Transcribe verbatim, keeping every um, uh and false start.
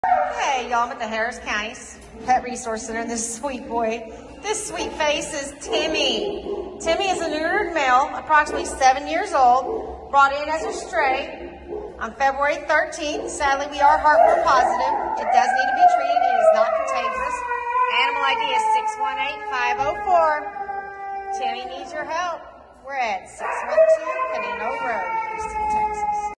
Hey, y'all, I'm at the Harris County Pet Resource Center. This sweet boy, this sweet face is Timmy. Timmy is a neutered male, approximately seven years old, brought in as a stray on February thirteenth. Sadly, we are heartworm positive. It does need to be treated. It is not contagious. Animal I D is six one eight five oh four. Timmy needs your help. We're at six one two Canino Road, Houston, Texas.